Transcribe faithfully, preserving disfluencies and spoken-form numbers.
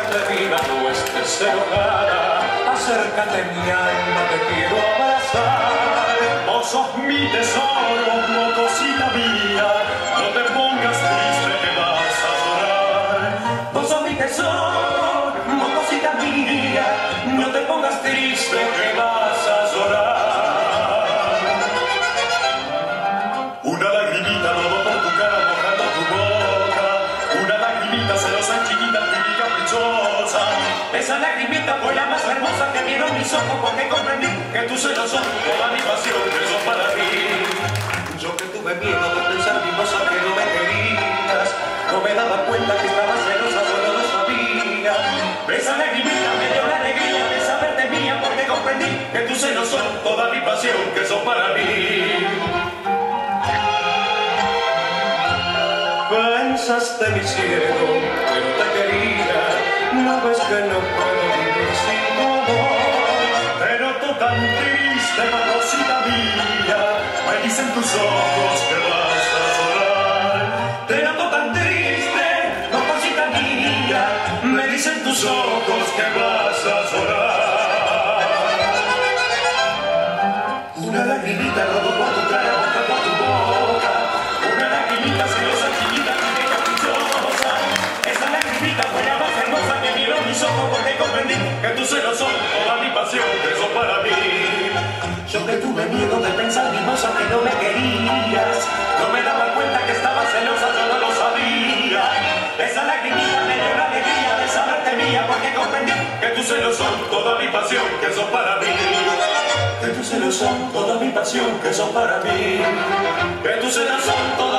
de vida, no estés enojada. Acércate mi alma, te quiero abrazar. Vos sos mi tesoro, mocosita mía. No te pongas triste que vas a llorar. Vos sos mi tesoro, mocosita mía. No te pongas triste que vas a llorar. Una lagrimita rodó por tu cara mojando tu boca. Una lagrimita celosa, chiquita, y caprichosa. Esa lagrimita fue la más hermosa que vieron mis ojos, porque comprendí que tus celos son toda mi pasión, que son para ti. Yo que tuve miedo de pensar, mimosa, que no me querías. No me daba cuenta que estabas celosa, solo lo sabía. Esa lagrimita me dio la alegría de saberte mía, porque comprendí que tus celos son toda mi pasión, que son para mí. Pensaste mi cielo, que no te quería. No ves que no puedo vivir sin tu amor. Te noto tan triste, mocosita mía. Me dicen tus ojos que vas a llorar. Te noto tan triste, mocosita mía. Me dicen tus ojos que vas a llorar. Una lagrimita rodó por tu cara, boca por tu boca. Una lagrimita celosa, chiquita, y caprichosa. Esa lagrimita fue la más hermosa que miró mis ojos, porque comprendí que tus celos son toda mi pasión, que son para mí. Yo que tuve miedo de pensar, mimosa, que no me querías. No me daba cuenta que estabas celosa, yo no lo sabía. Esa lagrimita me dio la alegría de saberte mía, porque comprendí que tus celos son toda mi pasión, que son para mí. Que tus celos son toda mi pasión, que son para mí. Que tus celos son toda